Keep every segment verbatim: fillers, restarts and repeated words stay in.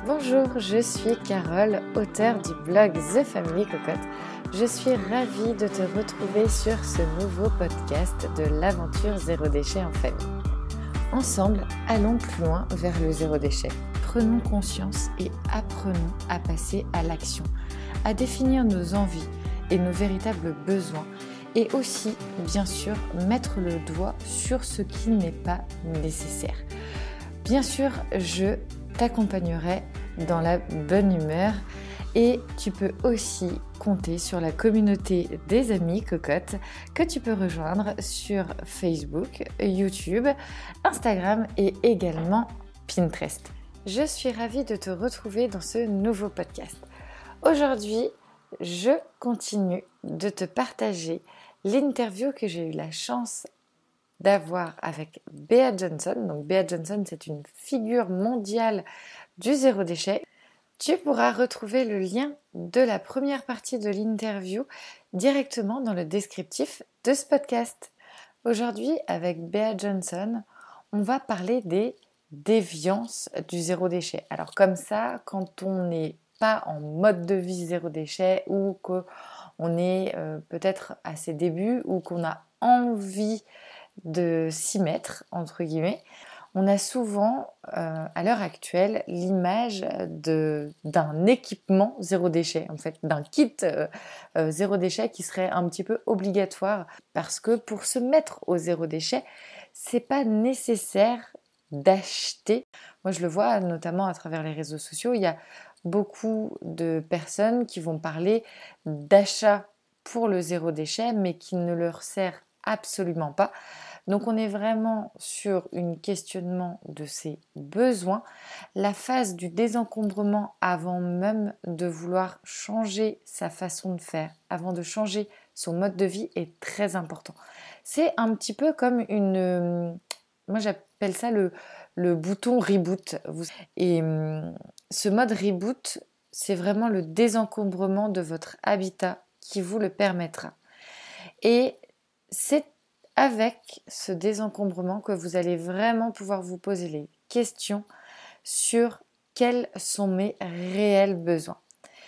Bonjour, je suis Carole, auteure du blog The Family Cocotte. Je suis ravie de te retrouver sur ce nouveau podcast de l'aventure zéro déchet en famille. Ensemble, allons plus loin vers le zéro déchet. Prenons conscience et apprenons à passer à l'action, à définir nos envies et nos véritables besoins et aussi, bien sûr, mettre le doigt sur ce qui n'est pas nécessaire. Bien sûr, je t'accompagnerai dans la bonne humeur et tu peux aussi compter sur la communauté des amis cocottes que tu peux rejoindre sur Facebook, YouTube, Instagram et également Pinterest. Je suis ravie de te retrouver dans ce nouveau podcast. Aujourd'hui, je continue de te partager l'interview que j'ai eu la chance d'avoir avec Bea Johnson. Donc Bea Johnson, c'est une figure mondiale du zéro déchet. Tu pourras retrouver le lien de la première partie de l'interview directement dans le descriptif de ce podcast. Aujourd'hui, avec Bea Johnson, on va parler des déviances du zéro déchet. Alors comme ça, quand on n'est pas en mode de vie zéro déchet ou qu'on est euh, peut-être à ses débuts ou qu'on a envie de s'y mettre, entre guillemets, on a souvent, euh, à l'heure actuelle, l'image de, d'un équipement zéro déchet, en fait, d'un kit euh, euh, zéro déchet qui serait un petit peu obligatoire, parce que pour se mettre au zéro déchet, c'est pas nécessaire d'acheter. Moi, je le vois notamment à travers les réseaux sociaux, il y a beaucoup de personnes qui vont parler d'achat pour le zéro déchet, mais qui ne leur sert absolument pas. Donc on est vraiment sur un questionnement de ses besoins. La phase du désencombrement avant même de vouloir changer sa façon de faire, avant de changer son mode de vie est très important. C'est un petit peu comme une... Moi j'appelle ça le, le bouton reboot. Et ce mode reboot, c'est vraiment le désencombrement de votre habitat qui vous le permettra. Et c'est avec ce désencombrement que vous allez vraiment pouvoir vous poser les questions sur quels sont mes réels besoins.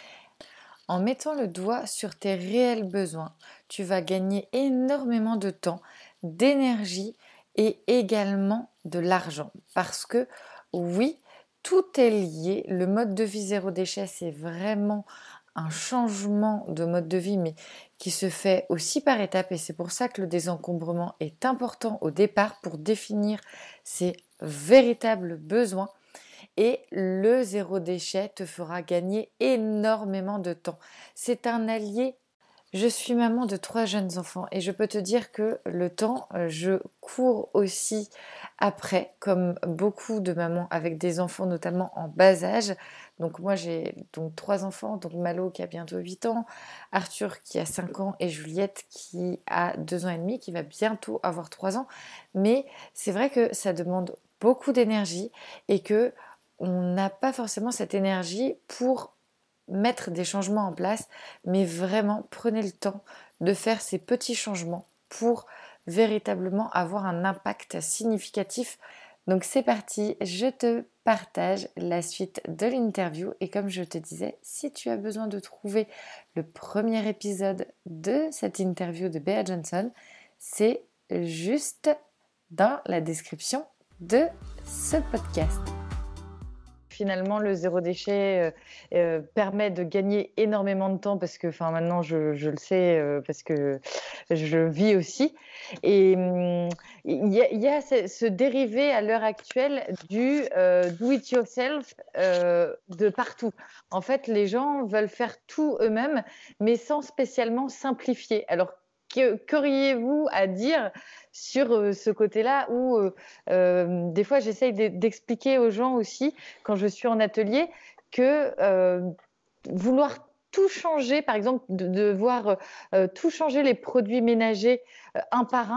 En mettant le doigt sur tes réels besoins, tu vas gagner énormément de temps, d'énergie et également de l'argent. Parce que oui, tout est lié. Le mode de vie zéro déchet, c'est vraiment un changement de mode de vie, mais qui se fait aussi par étapes, et c'est pour ça que le désencombrement est important au départ pour définir ses véritables besoins. Et le zéro déchet te fera gagner énormément de temps. C'est un allié. Je suis maman de trois jeunes enfants et je peux te dire que le temps, je cours aussi après, comme beaucoup de mamans avec des enfants notamment en bas âge. Donc moi j'ai donc trois enfants, donc Malo qui a bientôt huit ans, Arthur qui a cinq ans et Juliette qui a deux ans et demi, qui va bientôt avoir trois ans. Mais c'est vrai que ça demande beaucoup d'énergie et que on n'a pas forcément cette énergie pour mettre des changements en place, mais vraiment prenez le temps de faire ces petits changements pour véritablement avoir un impact significatif. Donc c'est parti, je te partage la suite de l'interview et comme je te disais, si tu as besoin de trouver le premier épisode de cette interview de Bea Johnson, c'est juste dans la description de ce podcast. Finalement, le zéro déchet euh, euh, permet de gagner énormément de temps parce que, enfin, maintenant, je, je le sais euh, parce que je vis aussi. Et hum, il y a, il y a ce, ce dérivé à l'heure actuelle du euh, do-it-yourself euh, de partout. En fait, les gens veulent faire tout eux-mêmes, mais sans spécialement simplifier. Alors, que, qu'auriez-vous à dire sur euh, ce côté-là où euh, euh, des fois j'essaye d'expliquer aux gens aussi quand je suis en atelier que euh, vouloir tout changer, par exemple de devoir euh, tout changer les produits ménagers euh, un par un,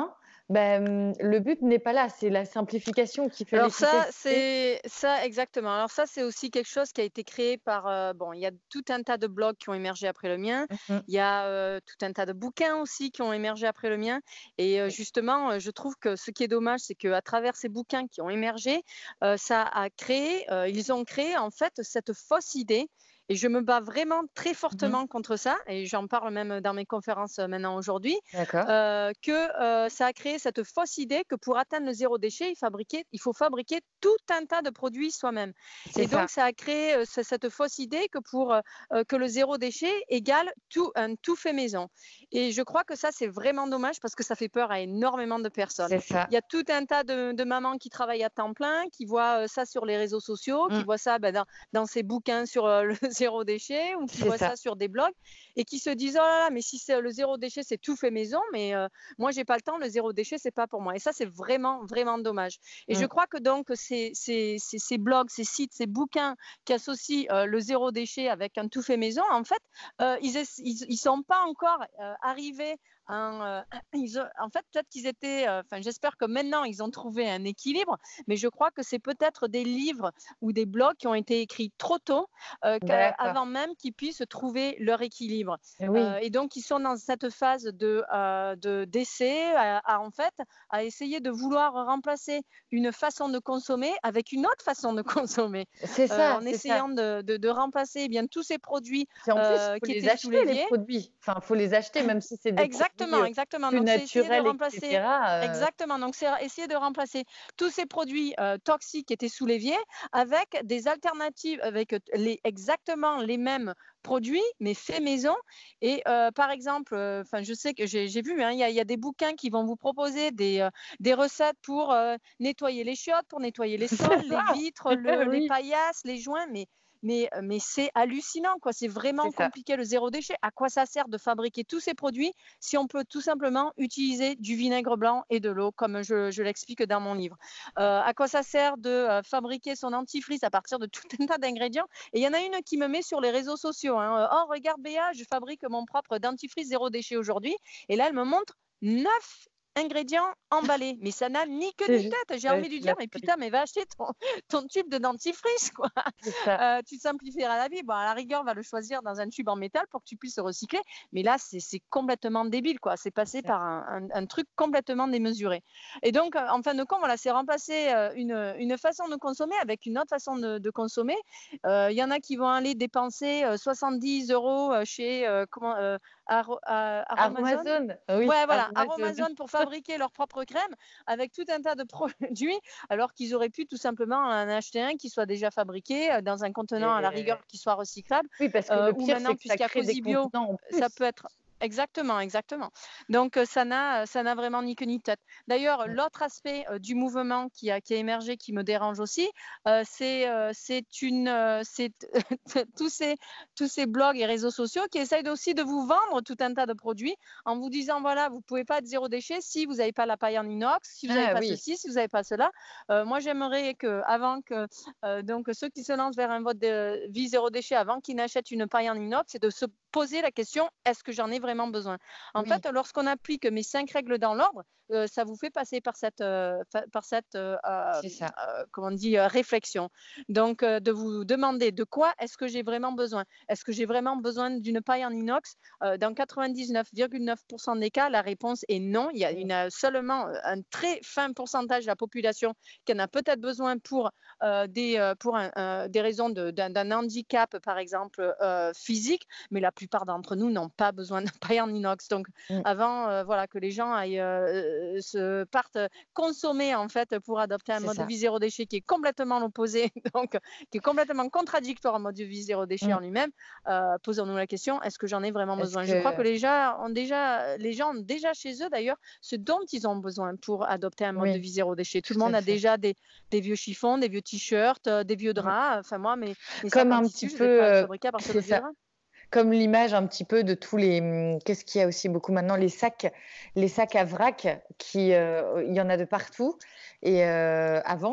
Bah, mmh, le but n'est pas là, c'est la simplification qui fait Alors ça, l'efficacité. c'est ça exactement. Alors ça, c'est aussi quelque chose qui a été créé par, heu, bon, il y a tout un tas de blogs qui ont émergé après le mien. Mmh mh. Il y a, heu, tout un tas de bouquins aussi qui ont émergé après le mien et heu, Oui. justement, heu, je trouve que ce qui est dommage, c'est qu'à travers ces bouquins qui ont émergé, heu, ça a créé, heu, ils ont créé en fait cette fausse idée et je me bats vraiment très Mmh mh. fortement contre ça et j'en parle même dans mes conférences, heu, maintenant aujourd'hui, D'accord. heu, que, heu, ça a créé cette fausse idée que pour atteindre le zéro déchet, il fabriquait il faut fabriquer tout un tas de produits soi-même C'est et ça. donc ça a créé, heu, ce cette fausse idée que pour, heu heu, que le zéro déchet égale tout un tout fait maison et je crois que ça, c'est vraiment dommage parce que ça fait peur à énormément de personnes. C'est ça. Il y a tout un tas de de mamans qui travaillent à temps plein, qui voient, heu, ça sur les réseaux sociaux, qui Mmh. voient ça, bah, dans dans ces bouquins sur, heu, le zéro déchet ou qui C'est voient ça. ça sur des blogs et qui se disent: «Oh là là, mais si c'est le zéro déchet, c'est tout fait maison, mais heu, moi j'ai pas le temps, le zéro déchet, c'est pas pour moi» et ça, c'est vraiment, vraiment dommage et je Mmh. crois que donc ces ces ces ces blogs, ces sites, ces bouquins qui associent, heu, le zéro déchet avec un tout fait maison, en fait, heu, ils ess ils ils sont pas encore, heu, arrivés à un, heu, ils ont en fait, peut-être qu'ils étaient, heu, enfin, j'espère que maintenant ils ont trouvé un équilibre, mais je crois que c'est peut-être des livres ou des blogs qui ont été écrits trop tôt, heu, D'accord. qu'avant même qu'ils puissent trouver leur équilibre, heu Oui. et donc ils sont dans cette phase de, heu, de d'essai à à en fait, à essayer de vouloir remplacer une façon de consommer avec une autre façon de consommer, C'est heu, ça, en c'est ça. essayant de de de remplacer, eh bien, tous ces produits, Puis en plus, il heu, faut qui les étaient sous acheter les l'évier. produits. Enfin, faut les acheter même si c'est des produits, Exactement, heu, exactement. plus Donc c'est essayer de naturels et remplacer cetera, heu exactement, donc c'est essayer de remplacer tous ces produits, heu, toxiques qui étaient sous l'évier avec des alternatives, avec, heu, les exactement les mêmes produits, mais faits maison et heu, par exemple, heu, enfin je sais que j'ai j'ai vu, hein, il y a il y a des bouquins qui vont vous proposer des, heu, des recettes pour, heu, nettoyer les chiottes, pour nettoyer les sols, C'est les ça! vitres, le les Oui. paillasses, les joints, mais mais heu, mais c'est hallucinant, quoi. C'est C'est vraiment ça. compliqué le zéro déchet. À quoi ça sert de fabriquer tous ces produits si on peut tout simplement utiliser du vinaigre blanc et de l'eau comme je je l'explique dans mon livre? Heu, à quoi ça sert de, heu, fabriquer son dentifrice à partir de tout un tas d'ingrédients? Et il y en a une qui me met sur les réseaux sociaux, hein, heu: «Oh regarde Béa, je fabrique mon propre dentifrice zéro déchet aujourd'hui» et là, elle me montre neuf ingrédients emballés. Mais ça n'a ni queue C'est ni juste tête. J'ai ouais, envie de lui c'est dire: la «Mais folie. putain, mais va acheter ton ton tube de dentifrice, quoi!» C'est ça. Heu, tu te simplifieras la vie. Bon, à la rigueur, va le choisir dans un tube en métal pour que tu puisses le recycler, mais là, c'est c'est complètement débile, quoi. C'est C'est passé ça. par un un un truc complètement démesuré et donc, heu, en fin de compte, voilà, c'est remplacer, heu, une, heu, une façon de consommer avec une autre façon de de consommer. Heu, il y en a qui vont aller dépenser, heu, soixante-dix euros heu, chez, heu, comment, heu, Aro A Aromazone? Aromazone, oui, Ouais, voilà, Aromazone. Aromazone pour fabriquer leur propre crème avec tout un tas de produits, alors qu'ils auraient pu tout simplement en acheter un qui soit déjà fabriqué, heu, dans un contenant à la rigueur Et qui soit recyclable, oui, parce que heu, le ou pire, c'est maintenant que ça puisqu'il y a crée des Cosy Bio, contenants en ça plus. peut être exactement, exactement. Donc heu, ça n'a, heu, ça n'a vraiment ni queue ni tête. D'ailleurs, Mmh. l'autre aspect, heu, du mouvement qui a qui a émergé, qui me dérange aussi, heu, c'est, heu, c'est une, heu, c'est tous ces tous ces blogs et réseaux sociaux qui essayent aussi de vous vendre tout un tas de produits en vous disant: «Voilà, vous pouvez pas être zéro déchet si vous avez pas la paille en inox, si vous avez Ah pas oui. ceci, si vous avez pas cela». Heu, moi, j'aimerais qu'avant que, heu, donc ceux qui se lancent vers un mode de vie zéro déchet, avant qu'ils n'achètent une paille en inox, c'est de se poser la question: «Est-ce que j'en ai vraiment besoin?» En Oui, fait, lorsqu'on applique mes cinq règles dans l'ordre, heu, ça vous fait passer par cette, heu, fa par cette, heu, hem, c'est ça. heu, comment on dit? Heu, réflexion. Donc heu, de vous demander: «De quoi est-ce que j'ai vraiment besoin? Est-ce que j'ai vraiment besoin d'une paille en inox?» Heu, dans quatre-vingt-dix-neuf virgule neuf pour cent des cas, la réponse est non. Il y a Mmh. une, heu, seulement, heu, un très fin pourcentage de la population qui en a peut-être besoin pour, heu, des, heu, pour un un des raisons de d'un d'un handicap, par exemple, heu, physique, mais la plupart d'entre nous n'ont pas besoin de paille en inox. Donc Mmh. avant, heu, voilà, que les gens aillent, heu, se partent, heu, consommer, en fait, pour adopter un C'est mode de ça. vie zéro déchet qui est complètement l'opposé, donc qui est complètement contradictoire au mode de vie zéro déchet Mmh. en lui-même, heu, posons-nous la question: «Est-ce que j'en ai vraiment Est-ce besoin?» Je crois que que les gens ont déjà les gens ont déjà chez eux d'ailleurs ce dont ils ont besoin pour adopter un mode de oui, vie zéro déchet. Tout le tout à monde a fait. déjà des des vieux chiffons, des vieux t-shirts, heu, des vieux Mmh. draps. Enfin moi mes mes sacs Comme en un tissu, petit je les ai peu, fa heu fabriqués à partir de c'est vieux ça. draps. Comme l'image un petit peu de tous les, mmh, qu'est-ce qu'il y a aussi beaucoup maintenant? Les sacs les sacs à vrac qui, heu, il y en a de partout et heu, à vendre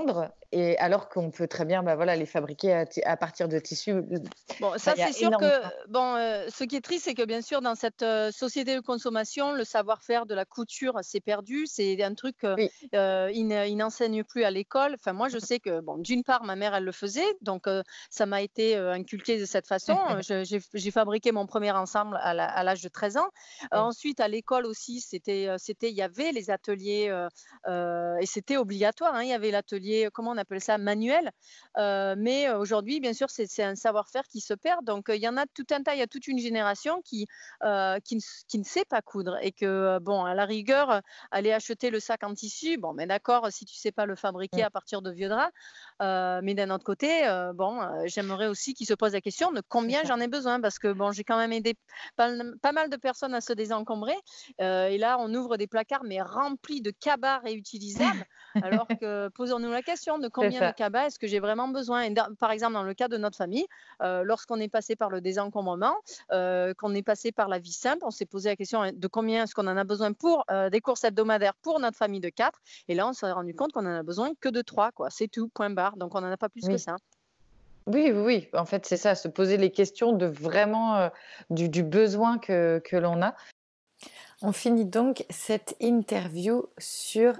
et alors qu'on peut très bien bah, voilà, les fabriquer à, à partir de tissus. Bon, Enfin, ça il y a c'est sûr que énormément. bon, heu, ce qui est triste, c'est que bien sûr dans cette, heu, société de consommation, le savoir-faire de la couture s'est perdu. C'est un truc, heu Oui. heu, ils ne ils n'enseignent plus à l'école. Enfin moi je sais que bon, d'une part ma mère elle le faisait, donc heu, ça m'a été, heu, inculqué de cette façon. Je j'ai j'ai fabriqué mon premier ensemble à la à l'âge de treize ans. Heu, Oui. ensuite à l'école aussi, c'était, heu, c'était il y avait les ateliers, heu heu et c'était obligatoire, hein. Il y avait l'atelier, comment on appelle ça? Manuel. Heu, mais aujourd'hui bien sûr c'est c'est un savoir-faire qui se perd. Donc, heu, il y en a tout un tas, il y a toute une génération qui, heu, qui ne qui ne sait pas coudre et que, bon, à la rigueur, heu, aller acheter le sac en tissu, bon, mais d'accord, si tu sais pas le fabriquer Mmh. à partir de vieux draps, heu, mais d'un autre côté, heu, bon, heu, j'aimerais aussi qu'ils se posent la question de C'est combien ça. j'en ai besoin parce que bon, j'ai quand même aidé pas pas mal de personnes à se désencombrer, heu et là, on ouvre des placards mais remplis de cabas réutilisables alors que posons-nous la question de C'est combien de ça. cabas est-ce que j'ai vraiment besoin? Et dans par exemple, dans le cas de notre famille, heu, lorsqu'on est passé par le désencombrement, heu, qu'on est passé par la vie simple, on s'est posé la question, hein, de combien est-ce qu'on en a besoin pour, heu, des courses hebdomadaires pour notre famille de quatre. Et là, on s'est rendu compte qu'on en a besoin que de trois, quoi. C'est tout, point barre. Donc on en a pas plus que Oui. ça. Oui, oui, oui. En fait, c'est ça, se poser les questions de vraiment euh, du, du besoin que, que l'on a. On finit donc cette interview sur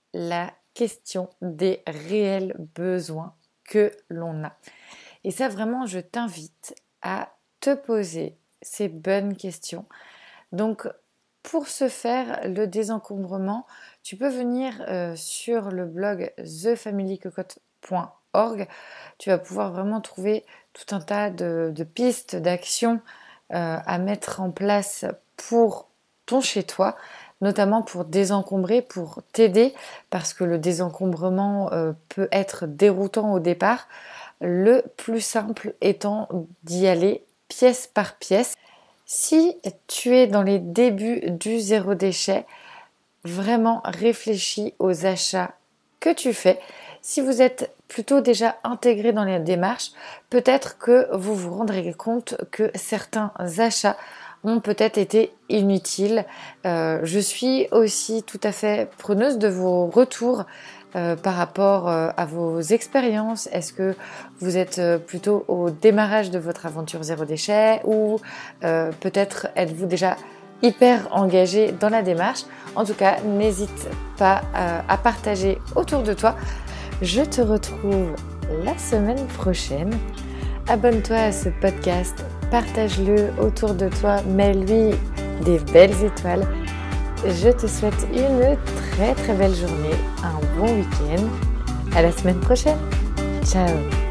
la question des réels besoins que l'on a. Et ça, vraiment, je t'invite à te poser ces bonnes questions. Donc, pour ce faire, le désencombrement, tu peux venir euh, sur le blog the family cocotte point org. Tu vas pouvoir vraiment trouver tout un tas de, de pistes d'actions euh, à mettre en place pour ton chez-toi, notamment pour désencombrer, pour t'aider, parce que le désencombrement euh, peut être déroutant au départ. Le plus simple étant d'y aller pièce par pièce. Si tu es dans les débuts du zéro déchet, vraiment réfléchis aux achats que tu fais. Si vous êtes plutôt déjà intégré dans les démarches, peut-être que vous vous rendrez compte que certains achats ont peut-être été inutiles. Euh, je suis aussi tout à fait preneuse de vos retours euh, par rapport euh, à vos expériences. Est-ce que vous êtes euh, plutôt au démarrage de votre aventure zéro déchet ou euh, peut-être êtes-vous déjà hyper engagé dans la démarche? En tout cas, n'hésite pas à, à partager autour de toi. Je te retrouve la semaine prochaine. Abonne-toi à ce podcast, partage-le autour de toi, mets-lui des belles étoiles. Je te souhaite une très très belle journée, un bon week-end. À la semaine prochaine. Ciao.